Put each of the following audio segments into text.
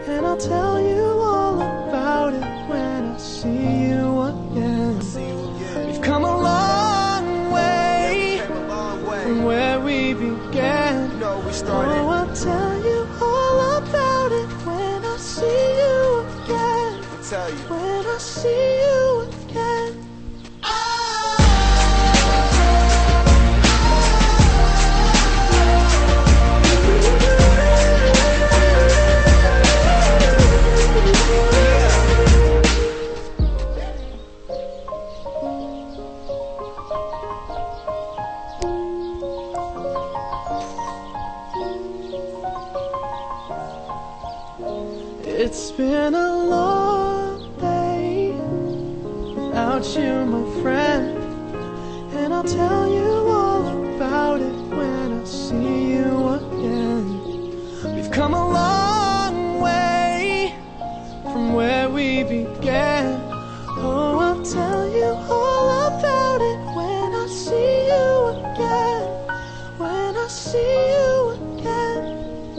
and I'll tell you all about it when I see you again. We've come a long way from where we began. Oh, I'll tell you all about it when I see you again. When I see you again. It's been a long day without you, my friend, and I'll tell you all about it when I see you again. We've come a long way from where we began. Oh, I'll tell you all about it when I see you again. When I see you again.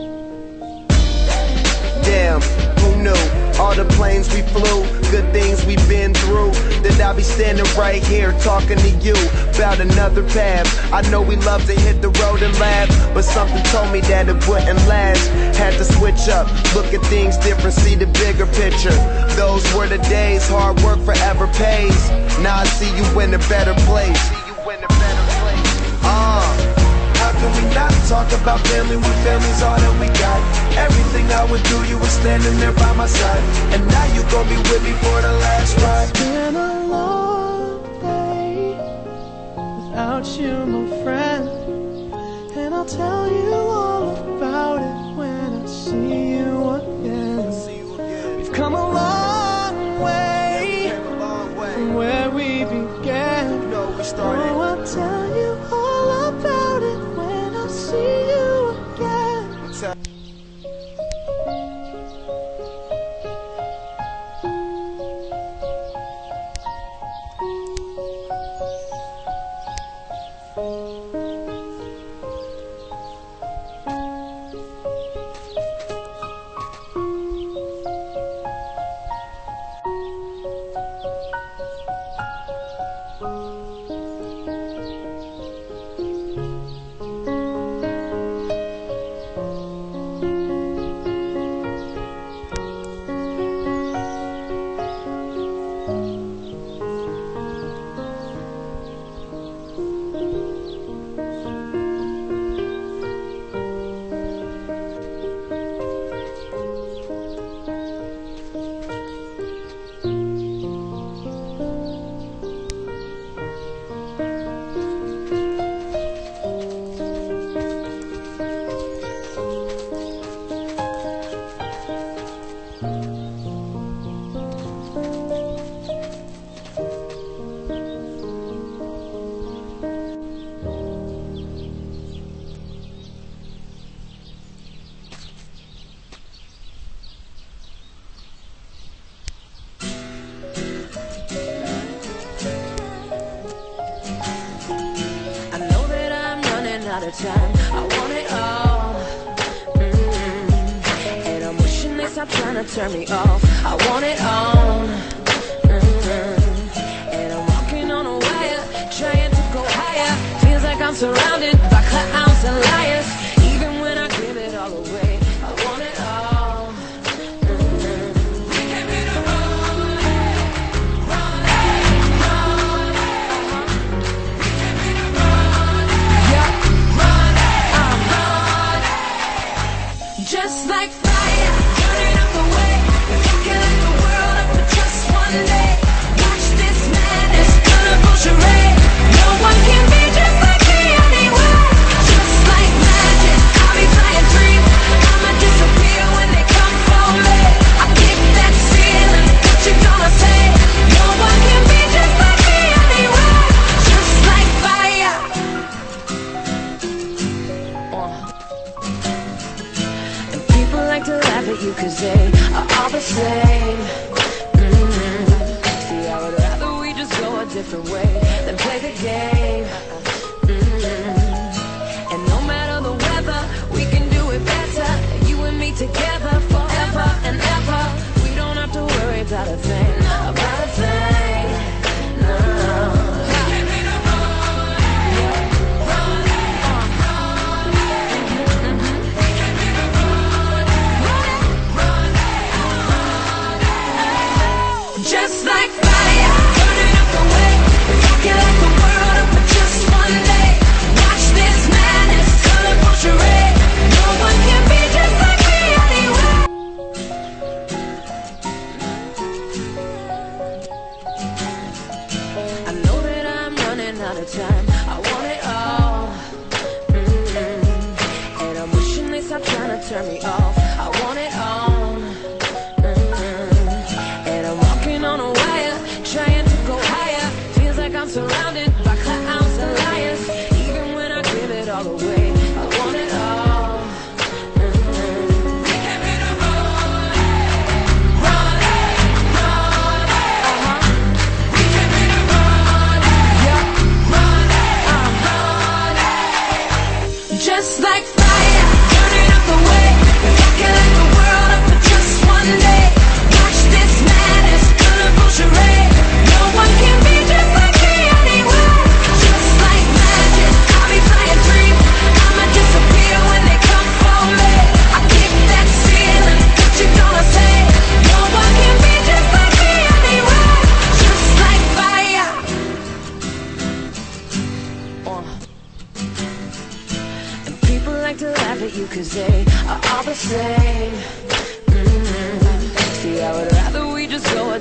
Damn, who knew? All the planes we flew, good things we've been through. That I'll be standing right here talking to you about another path. I know we love to hit the road and laugh, but something told me that it wouldn't last. Had to switch up, look at things different, see the bigger picture. Those were the days, hard work forever pays. Now I see you in a better place. How can we not talk about family when family's all that we got? Everything I would do, you were standing there by my side, and now you gon' be with me for the last ride. It's been a long day without you, my friend, and I'll tell you all about it when I see you again. We've come a long way from where we began. Oh, I'll tell you all about it when I see you again. Out of time, I want it all. And I'm wishing they stop trying to turn me off. I want it all. And I'm walking on a wire, trying to go higher. Feels like I'm surrounded by clowns and liars. Even when I give it all away, I want it all. We came here to run, run, run. We came here to run, yeah. Just like fire, burning up the way. If you can light the world up for just one day, watch this madness, colorful charade. No one can be just like me anywhere. Just like magic, I'll be flying free. I'ma disappear when they come for me. I kick that ceiling, what you gonna say? No one can be just like me anywhere. Just like fire. People like to laugh at you cause they are all the same. See, I would rather we just go a different way than play the game. And no matter the weather, we can do it better. You and me together forever and ever.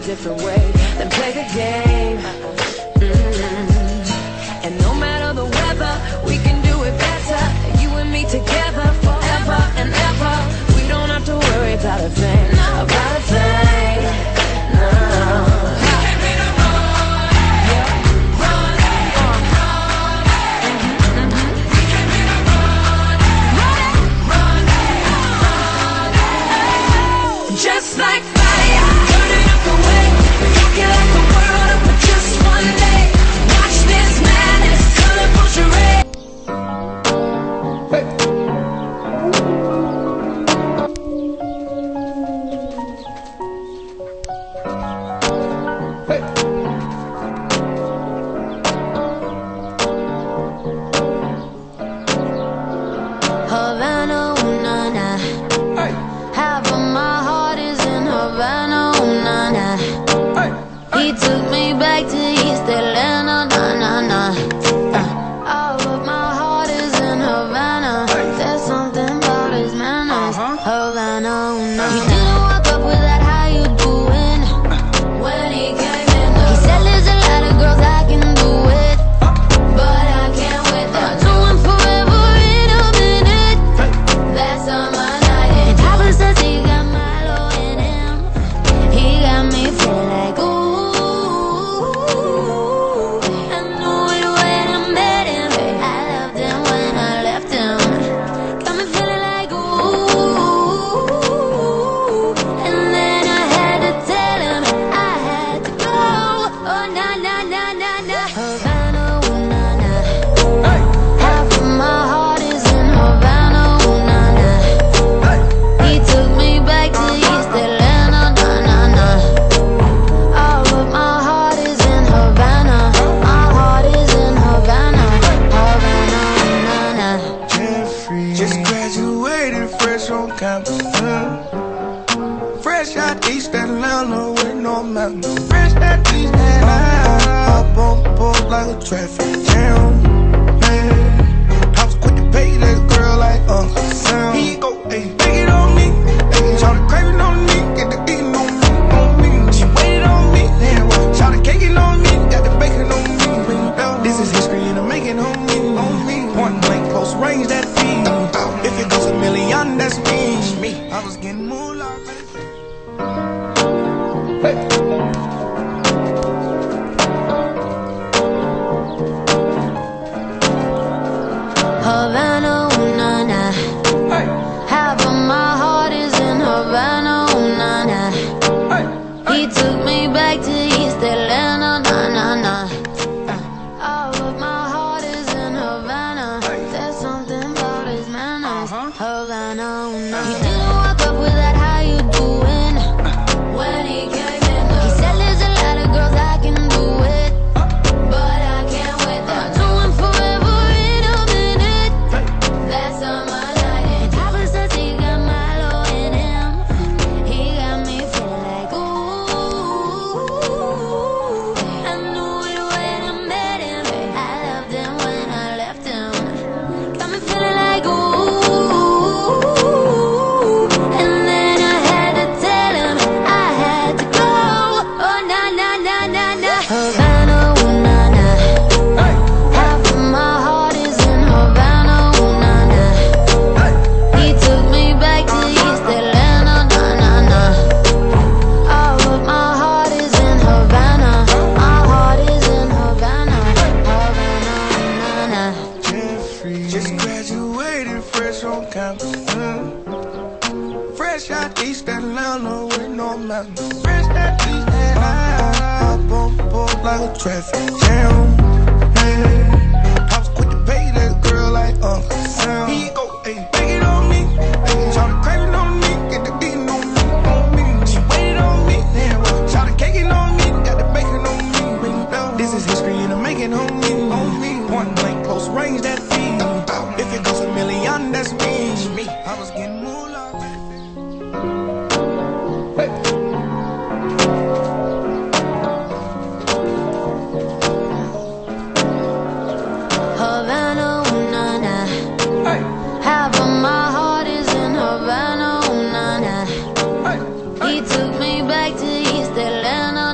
different way, then play the game. And no matter the weather, we can do it better. You and me together forever and ever. We don't have to worry about a thing, about a thing. No. Just like fire, burning up the way, rocking like the world up for just one day. Watch this madness, colorful charade. Havana, ooh, na, na. Half of my heart is in Havana, ooh, na, na. He took me back to East Atlanta, na, na, na. All of my heart is in Havana. There's something about his manners. Havana, ooh, na, na. He didn't walk up with that, how you doing? When he came in, he said there's a lot of girls I can do it, but I can't with them. Do him forever in a minute. That's on my night. And Papa says he got Milo in him. He got me feeling like ooh. I knew it when I met him. I loved him when I left him. Got me feeling like ooh. And then I had to tell him I had to go. Oh na na na na na. Havana, ooh, na na. Half of my heart is in Havana, ooh, na na. He took me back to East Atlanta, na na na. All of my heart is in Havana. My heart is in Havana, Havana, na na. Jeffrey, just graduated fresh on campus. Fresh out East Atlanta with no mountains. Fresh out East Atlanta, up on board like a traffic jam. Man, I was quick to pay that girl like Uncle Sam. He go, hey, take it on me. Hey, try to crave it on me, get the eating on me, on me. She waited on me, then try to cake it on me, got the bacon on me. This is history and I'm making on me, on me. Point blank, close range, that feed. If it goes a million, that's me. I was getting moolah, baby. Havana, ooh, na na. Half of my heart is in Havana, ooh, na na. He took me back to East Atlanta, na na na. All of my heart is in Havana. There's something about his manners. Havana, ooh, na. He didn't walk up with that, how you doing? When he came in, he said there's a lot of girls I can do it, but I can't with them. Do him forever in a minute. That's on my night. And Papa says he got Milo in him. He got me feeling like ooh. I knew it when I met him. I loved him when I left him. Got me feeling like ooh. And then I had to tell him I had to go. Oh na na na na na. Havana, ooh, na na. Half of my heart is in Havana, ooh, na na. He took me back to East Atlanta, na na na. All of my heart is in Havana. My heart is in Havana, Havana, na na. Jeffrey, just graduated fresh on campus. Fresh out East Atlanta with no mountains. Fresh out East Atlanta, up on board like a traffic jam. Man, I was quick to pay that girl like Uncle Sam. He go, hey, take it on me. Hey, try to crave it on me, get the eating on me, on me. She waited on me, then try to cake it on me, got the bacon on me. This is history and I'm making on me, on me. Point blank, close range, that feed. If it goes a million, that's me. I was getting moolah, baby. Havana, ooh, na na. Half of my heart is in Havana, ooh, na na. He took me back to East Atlanta,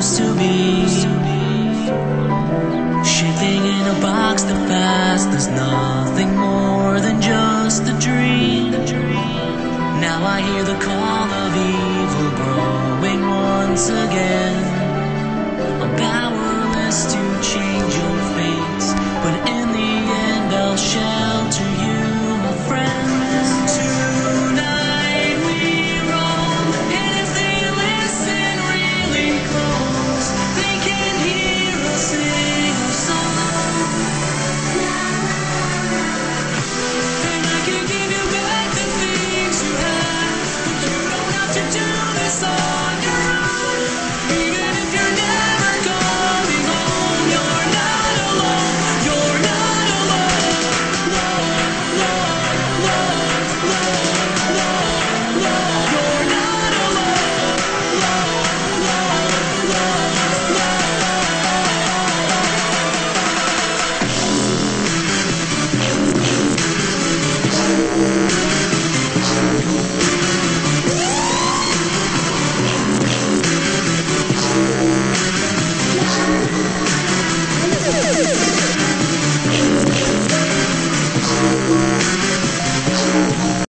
used to be. Shipping in a box, the past is nothing more than just a dream. Now I hear the call of evil growing once again.